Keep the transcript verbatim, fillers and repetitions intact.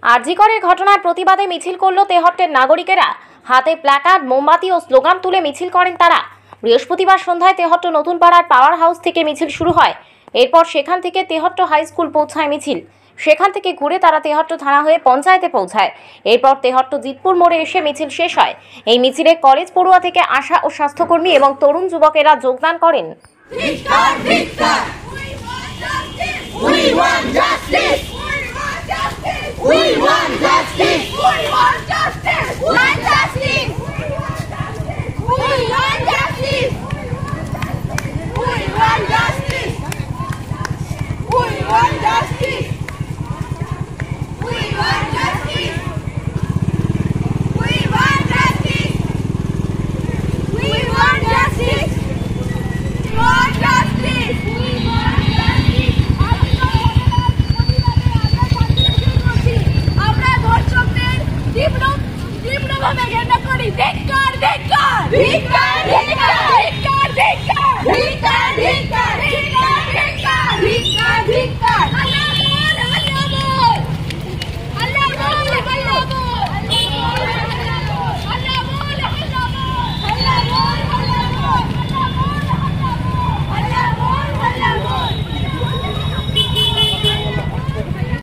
আরজিকরের ঘটনার প্রতিবাদে মিছিল করল তেহট্টের নাগরিকেরা। হাতে প্ল্যাকার্ড, মোমবাতি ও স্লোগান তুলে মিছিল করেন তারা। বৃহস্পতিবার সন্ধ্যায় তেহট্ট নতুন পাড়ার পাওয়ার হাউস থেকে মিছিল শুরু হয়। এরপর সেখান থেকে তেহট্ট হাই স্কুল পৌঁছায় মিছিল। সেখান থেকে ঘুরে তারা তেহট্ট থানা হয়ে পঞ্চায়েতে পৌঁছায়। এরপর তেহট্ট জিতপুর মোড়ে এসে মিছিল শেষ হয়। এই মিছিলে কলেজ পড়ুয়া থেকে আশা ও স্বাস্থ্যকর্মী এবং তরুণ যুবকেরা যোগদান করেন। We want justice! We want justice! We want justice! We want justice! We want justice! We want justice! We want justice! We want justice! We want justice! We want justice! Dik kar, dik kar! Dik kar, dik kar!